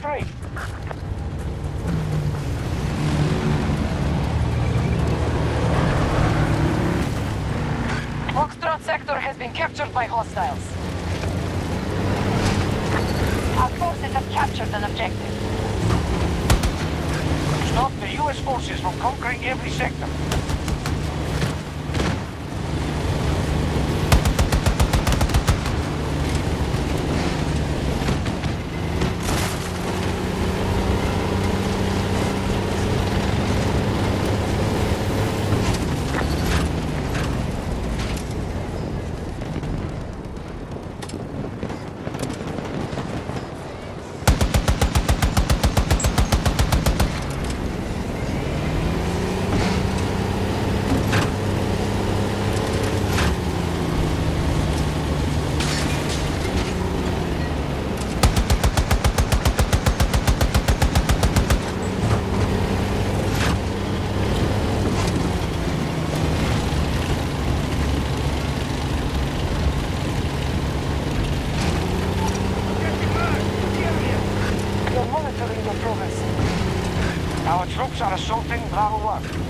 3. Foxtrot sector has been captured by hostiles. Our forces have captured an objective. Stop the U.S. forces from conquering every sector. Our troops are assaulting Bravo 1.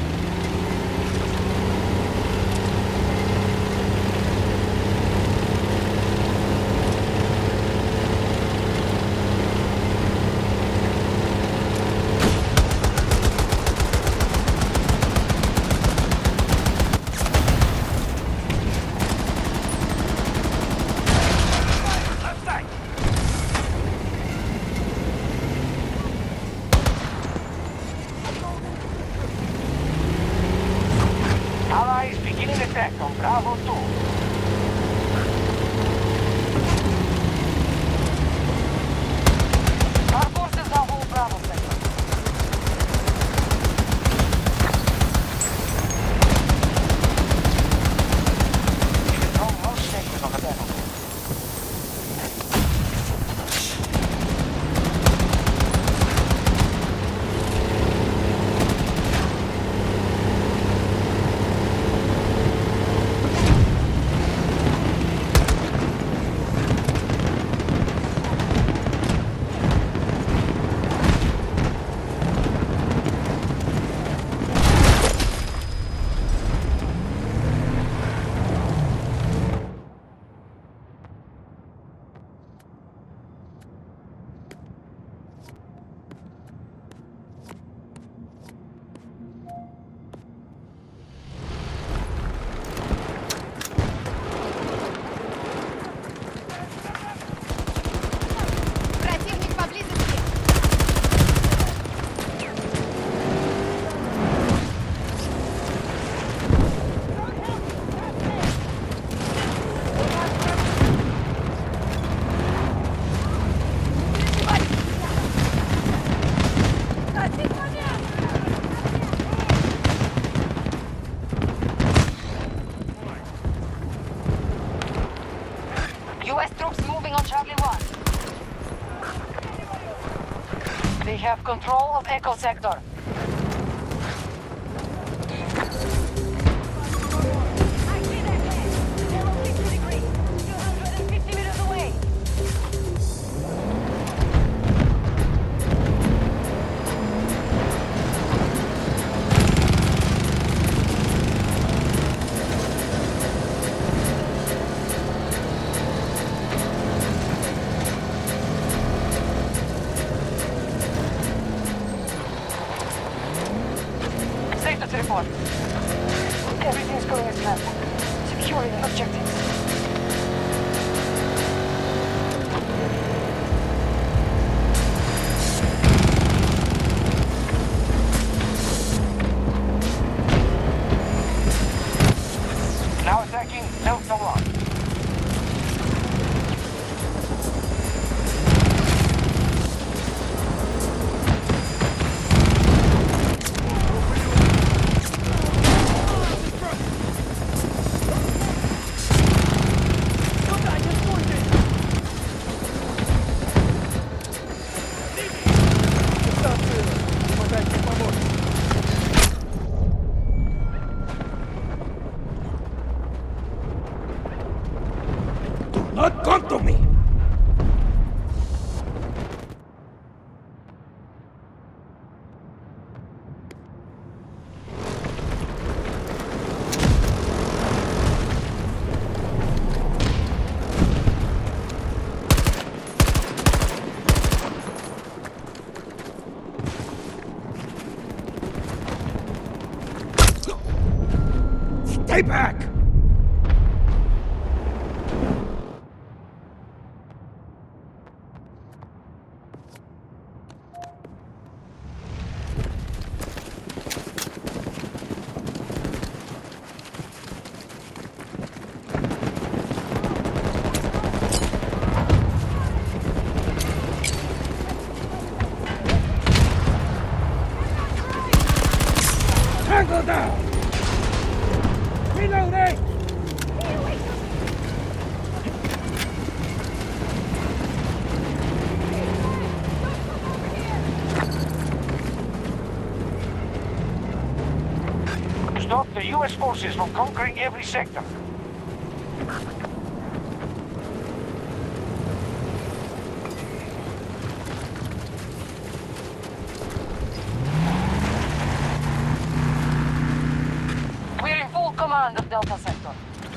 Allies beginning attack on Bravo 2. Our forces now hold Bravo sector. We control most sectors on the battlefield. U.S. troops moving on Charlie 1. They have control of Echo sector. I see that man. They're 60 degrees. 250 meters away. Status report. Everything's going as planned. Securing objectives. Now attacking Delta 1. Not come to me! Stay back! Tango down! Reloading! Stop the US forces from conquering every sector. We're in full command of Delta Sector.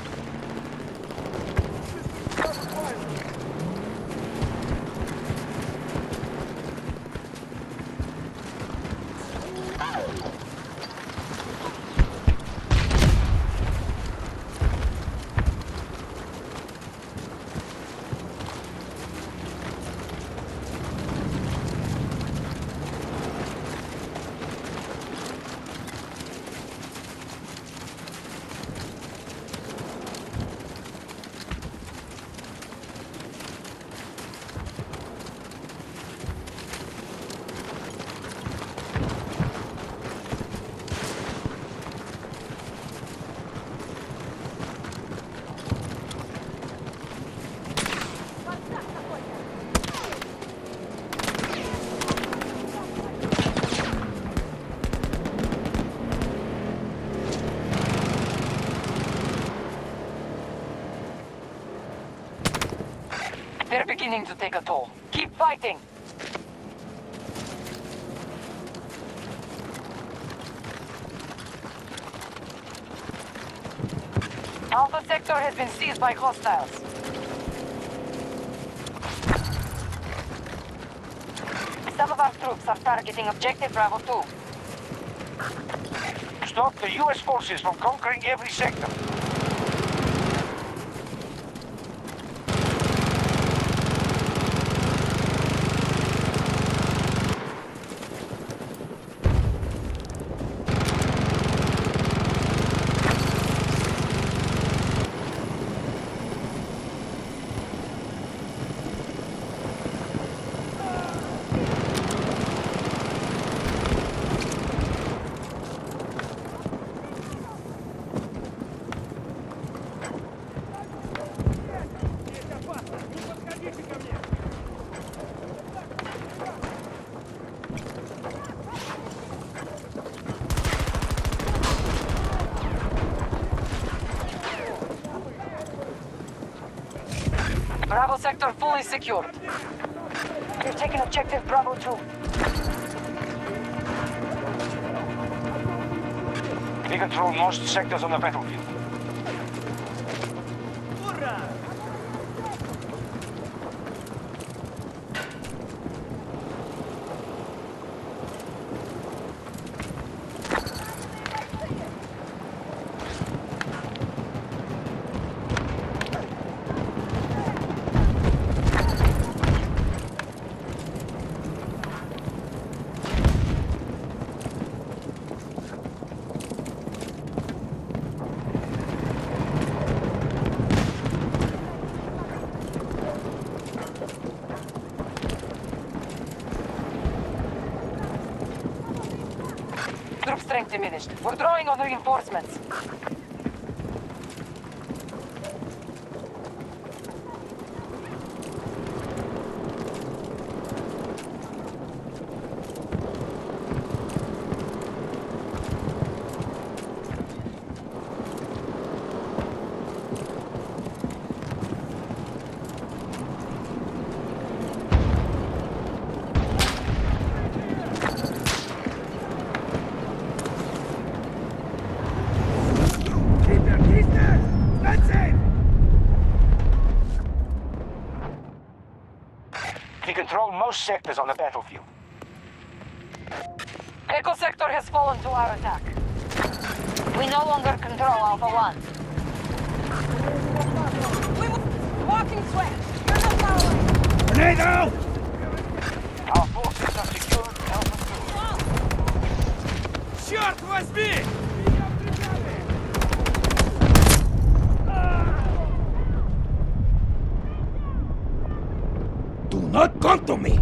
They're beginning to take a toll. Keep fighting! Alpha Sector has been seized by hostiles. Some of our troops are targeting Objective Bravo 2. Stop the US forces from conquering every sector. Bravo Sector fully secured. We've taken Objective Bravo 2. We control most sectors on the battlefield. Troop strength diminished. We're drawing on reinforcements. We control most sectors on the battlefield. Echo Sector has fallen to our attack. We no longer control Alpha 1. Walking sweat. You're not far away. Grenade out! Our forces have secured Alpha 2. Черт возьми! Do not come to me!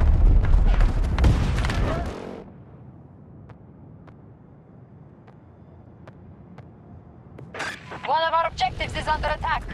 One of our objectives is under attack.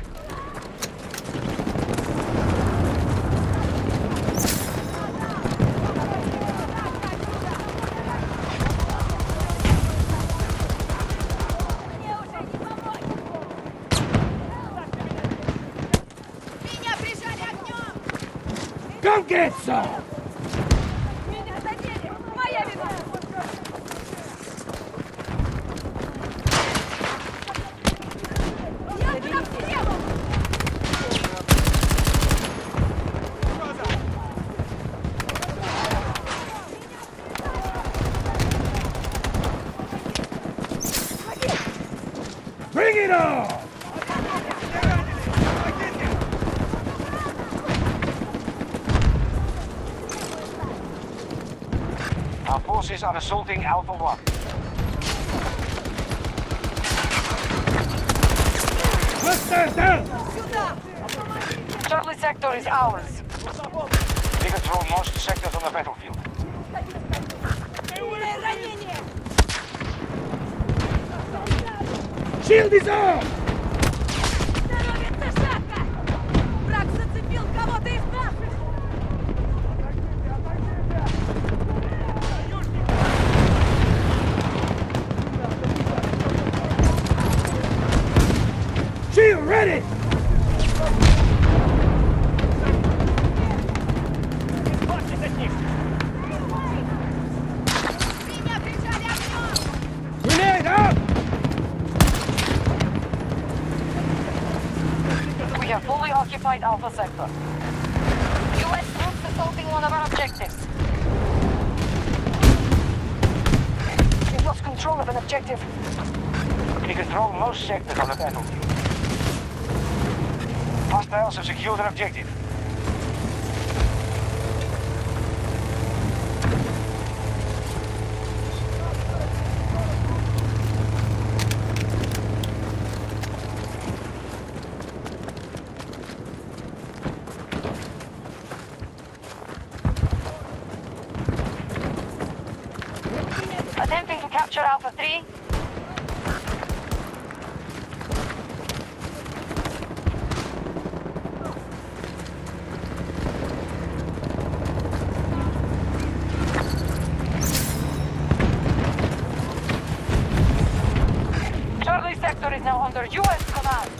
Меня прижали огнем! Come get some! Меня задели! Моя вина! Я под обстрелом! Bring it on! Our forces are assaulting Alpha 1. Hostile down! Сюда! Charlie sector is ours. We control most sectors on the battlefield. Ранение! Shield is on! Становится шатко! Враг зацепил кого-то из наших! Shield ready! Меня прижали огнем! Grenade out! We have fully occupied Alpha sector. US troops assaulting one of our objectives. We've lost control of an objective. We control most sectors on the battlefield. Hostiles have secured an objective. Attempting to capture Alpha 3. Charlie sector is now under US command.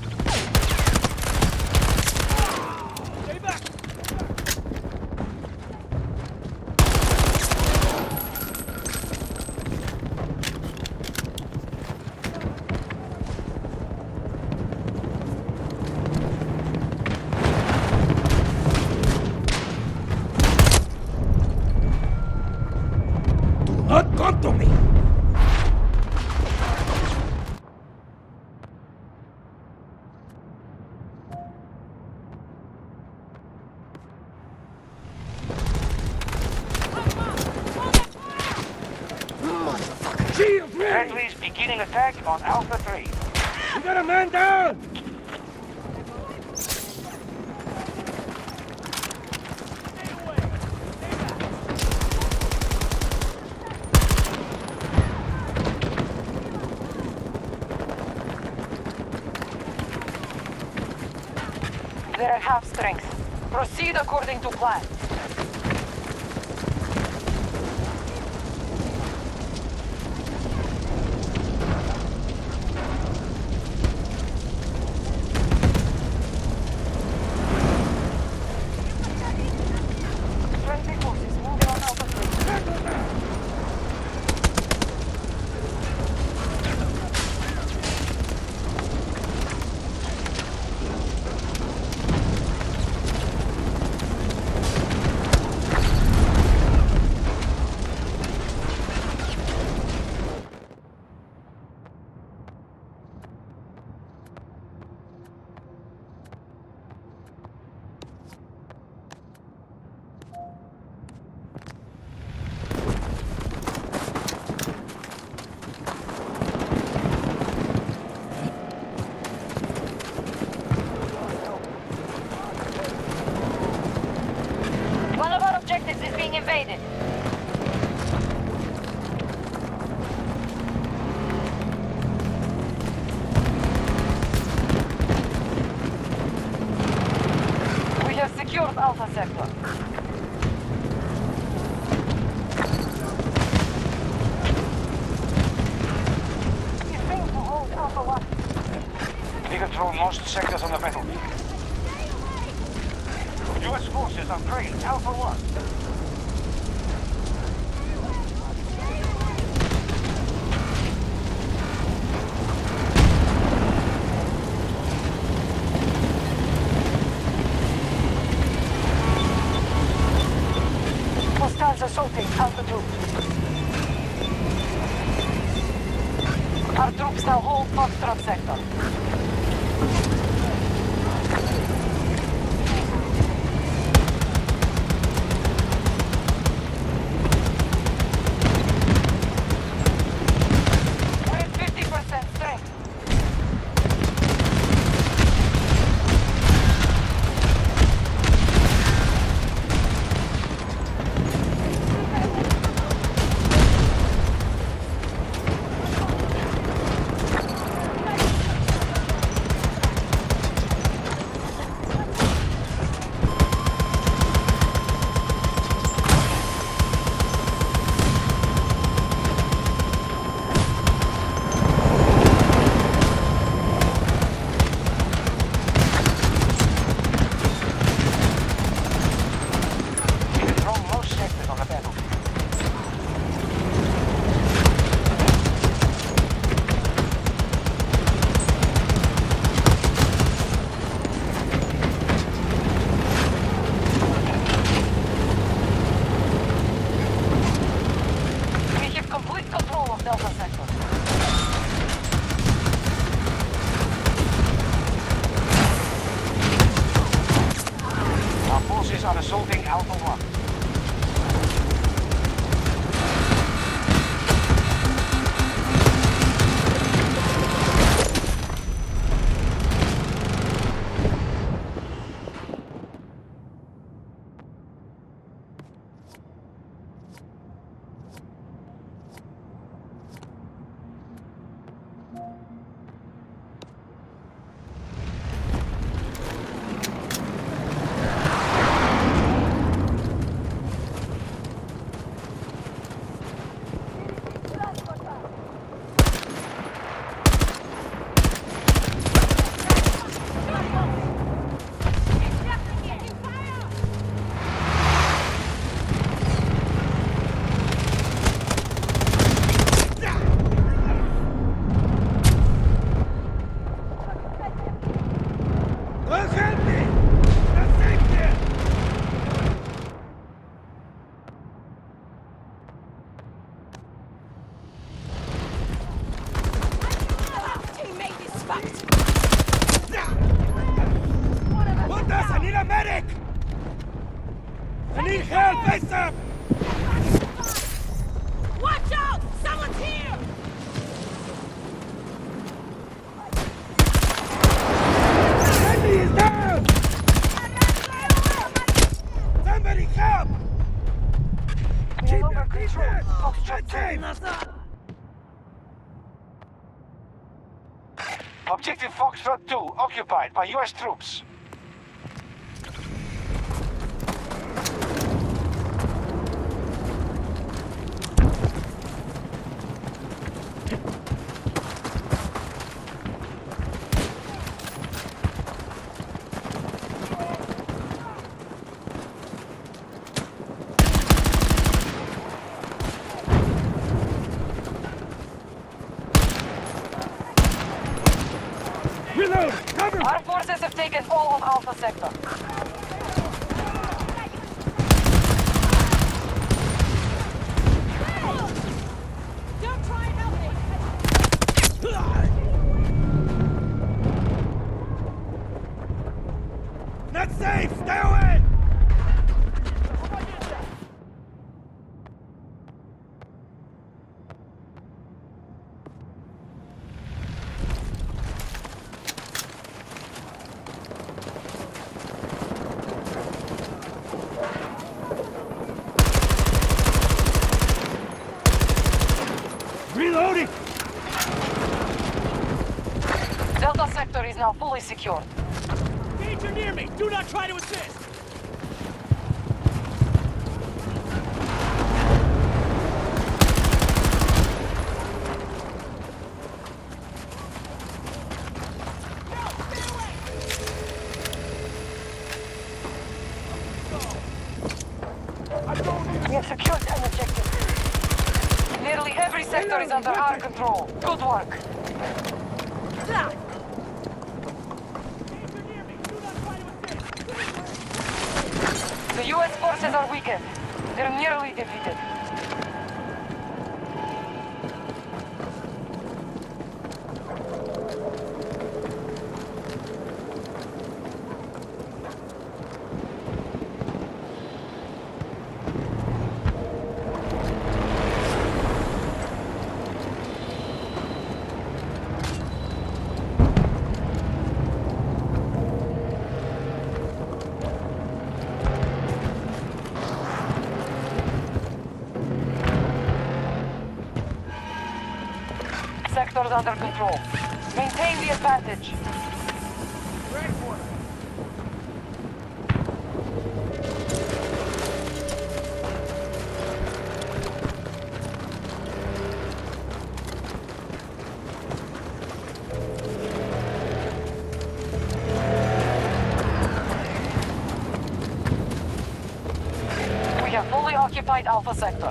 Do not come to me! Shield ready! Friendlies beginning attack on Alpha 3. We got a man down! They're at half strength. Proceed according to plan. Friendly forces moving on Alpha 3. Alpha sector. We failed to hold Alpha 1. We control most sectors on the battlefield. US forces are trained Alpha 1. Hostiles assaulting Alpha 2. Our troops now hold Foxtrot sector. We're at 50% strength. We control most sectors on the battlefield. We have complete control of Delta sector. Our forces are assaulting Alpha 1. Look at me! That's safe there! Teammate is fucked. What does? I need a medic! I need help, ASAP! Watch out! Someone's here! Andy is down! Somebody help! We Keep no your longer feet control there! Foxtrot That's 2. safe! Objective Foxtrot 2 occupied by US troops. Reload! Cover! Our forces have taken all of Alpha sector. Don't try and help me! Not safe! Stay away! Reloading! Delta sector is now fully secured. Danger near me! Do not try to assist! under our control. Good work. The U.S. forces are weakened. They're nearly defeated. Sectors under control. Maintain the advantage. We have fully occupied Alpha Sector.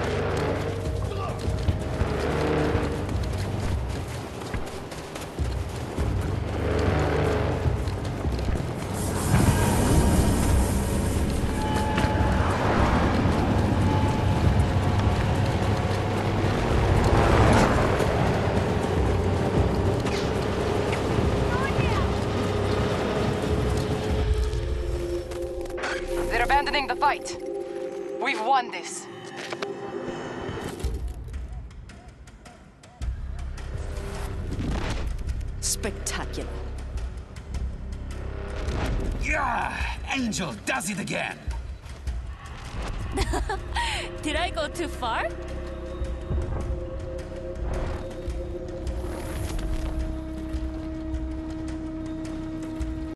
They're abandoning the fight. We've won this. Spectacular. Yeah! Angel does it again! Did I go too far?